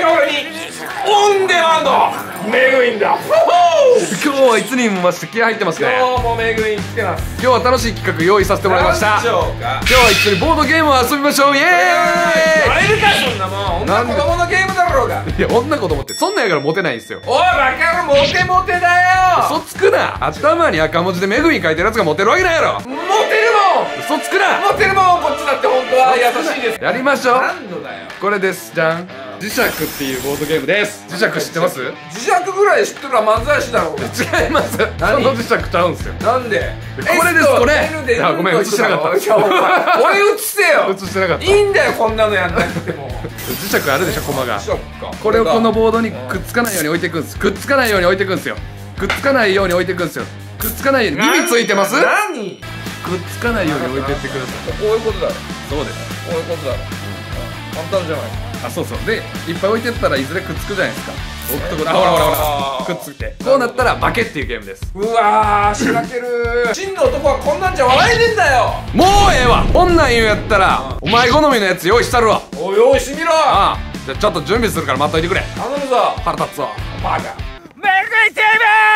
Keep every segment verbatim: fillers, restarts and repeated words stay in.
が俺にオンデマンドメグインだ。 今日はいつにも増して気合入ってますね。 今日もメグイン来てます。 今日は楽しい企画用意させてもらいました。 何でしょうか。 今日は一緒にボードゲームを遊びましょう。イエーイ。 やれるかそんなもん。女子供のゲームだろうが。 いや、女子供ってそんなんやからモテないんですよ。 おいバカ野郎、モテモテだよ。 嘘つくな。頭に赤文字でメグイン書いてるやつがモテるわけないやろ。 モテるもん。 嘘つくな。 モテるもん。こっちだって本当は優しいです。 やりましょう。 何度だよ。 これです。じゃん。磁石っていうボードゲームです。磁石知ってます？ 磁石ぐらい知ってるら漫才師だろう。 違います。その磁石ちゃうんすよ。 なんで？ これですこれ。あ、ごめん映してなかった。 俺映せよ。 映してなかった。 いいんだよこんなのやんなくても。 磁石あるでしょ、コマが。 磁石か。 これをこのボードにくっつかないように置いていくんです。くっつかないように置いていくんですよ。くっつかないように置いていくんですよ。くっつかないように。耳ついてます？ 何？ くっつかないように置いてってください。 こういうことだろ。 そうです。 こういうことだろ。簡単じゃない。 あ、そうそう。で、いっぱい置いてったらいずれくっつくじゃないですか。置くとこで、あ、ほらほらほら、くっついて。こうなったら負けっていうゲームです。 うわー、しらけるー。真の男はこんなんじゃ笑えねえんだよ。 もうええわ。こんなん言うんやったら、お前好みのやつ用意したるわ。 おい、用意してみろ。 ああ、じゃあちょっと準備するから待っといてくれ。 頼むぞ。 腹立つわ。 バカ。メグイチー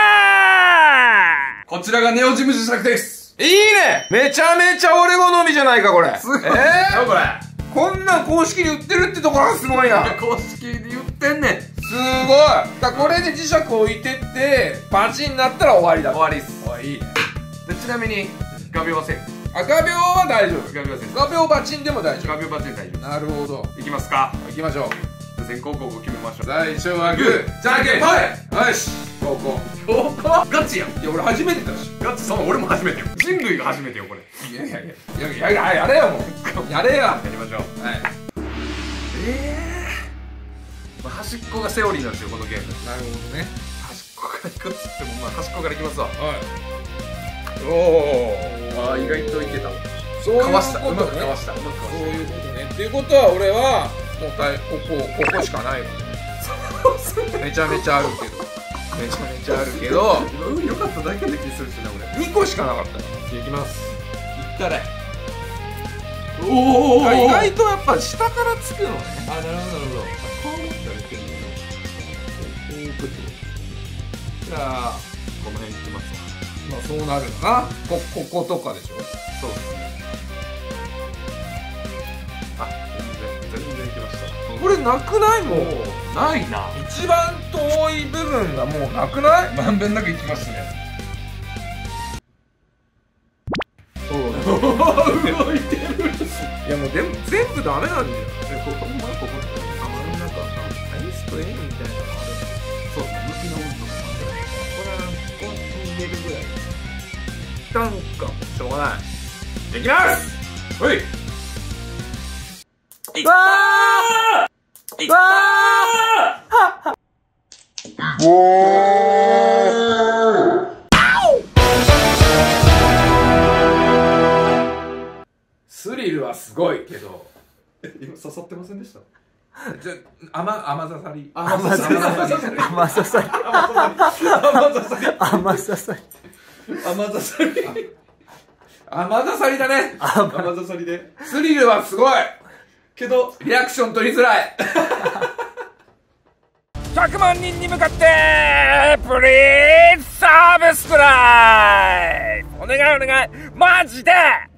ムー。 こちらがネオジム磁石です。 いいね。めちゃめちゃ俺好みじゃないかこれ。 すごい。 えー、これ。こんなん公式に売ってるってところがすごいな。 公式で言ってんねん。 すごい。だこれで磁石置いてってパチンになったら終わりだ。 終わりっす。 おい、いいね。 でちなみに画鋲はセーフ。 あ、画鋲は大丈夫。 画鋲はセーフ。 画鋲バチンでも大丈画鋲バチン大丈夫。なるほど。 夫。いきますか。 行きましょう。 先攻後攻決めましょう。 最初はグー、じゃんけんぽい。よし、後攻。 後攻ガチやん。 いや俺初めてだし。 ガチ、その俺も初めてよ。人類が初めてよこれ。 いやいやいやいやいややれよもう。やれよ。 やりましょう。 はい。 ええー、端っこがセオリーなんですよこのゲーム。 なるほどね。 端っこからいくっつってもまあ端っこからいきますわ。 はい。おお。 ああ意外といけた。 そういうことね。 かわした。うまくかわした。うまくかわした。 そういうことね。っていうことは俺はもうたいここここしかないの。めちゃめちゃあるけど。めちゃめちゃあるけど。 運良かっただけで気するしな俺。 にこしかなかったよ。 いきます。 いったれ。 おお。 意外とやっぱ下からつくのね。 あ、なるほどなるほど。 こう持ったらいけるんだよ。こういうこと。じゃあこの辺いきますわ。 まあそうなるよな。ここことかでしょ。 そうですね。あ、全然全然いきました。 これなくない？もうないな。 一番遠い部分がもうなくない？ まんべんなくいきますね。動いてる。 いやもうでも全部ダメなんだよ。 ここまここあ、真ん中アイスと N みたいなのある。 そうですね。向きの温度もこれはここに入れるぐらい。一旦かしょうがない。いきます。ほい。わーわースリルはすごいけど今刺さってませんでした？ じゃあ甘甘刺さり甘刺さり甘刺さり甘刺さり甘刺さり甘刺さり甘刺さりだね。 甘刺さりでスリルはすごいけどリアクション取りづらい。ひゃくまん人に向かってプリーズサブスクライブお願いお願いマジで